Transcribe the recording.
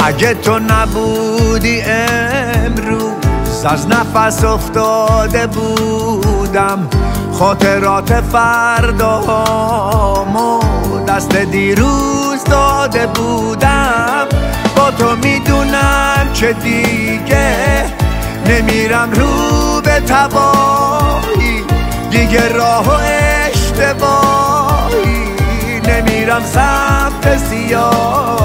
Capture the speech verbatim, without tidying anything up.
اگه تو نبودی امروز از نفس افتاده بودم، خاطرات فرداهامو دست دیروز داده بودم. با تو میدونم که دیگه نمیرم رو به تباهی، دیگه راه و اشتباهی نمیرم سمت سیاه.